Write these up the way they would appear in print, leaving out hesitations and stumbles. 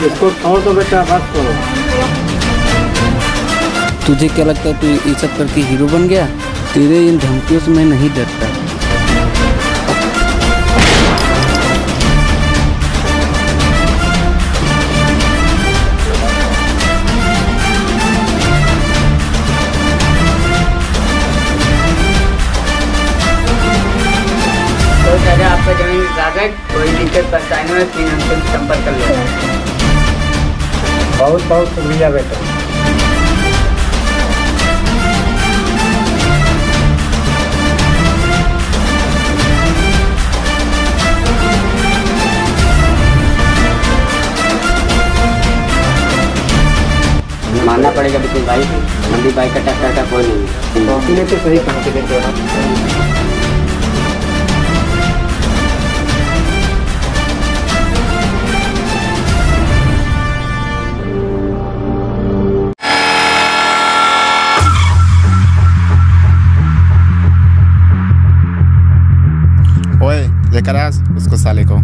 इसको छोड़ दो बेटा, बस करो। तुझे क्या लगता है तू ये सब करके हीरो बन गया? तेरे इन धमकियों से मैं नहीं डरता। तो आपका जमीन कागज, कोई दिक्कत परेशानी में 3 हमसे संपर्क कर लिया। बहुत बहुत शुक्रिया बेटा। मानना पड़ेगा बिल्कुल भाई, मंदी भाई का टक्कर का कोई नहीं। तूने तो सही कहा कि देखो लेकर आ उसको साले को।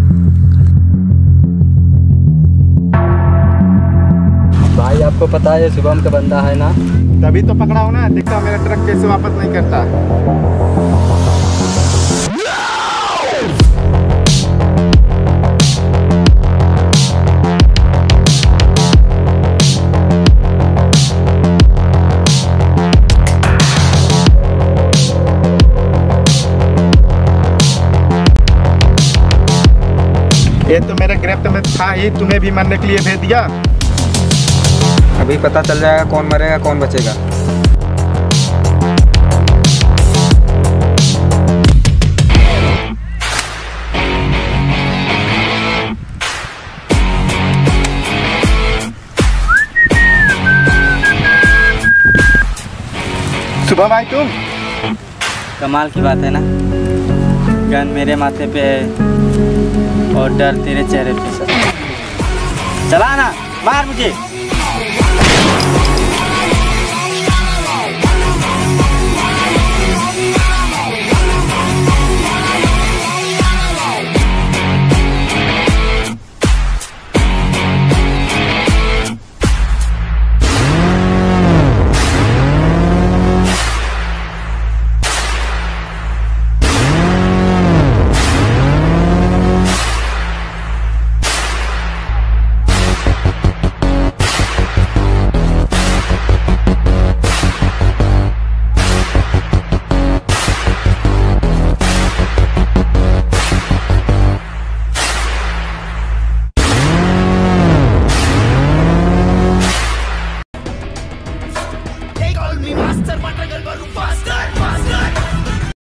भाई आपको पता है ये शुभम का बंदा है ना? तभी तो पकड़ा हूं ना, देखता मेरा ट्रक कैसे वापस नहीं करता। ये तो मेरे गिरफ्त में था ही, तुम्हें भी मरने के लिए भेज दिया। अभी पता चल जाएगा कौन मरेगा कौन बचेगा। सुबह भाई तुम? कमाल की बात है ना, गन मेरे माथे पे है और डर तेरे चेहरे पे। चला ना, मार मुझे।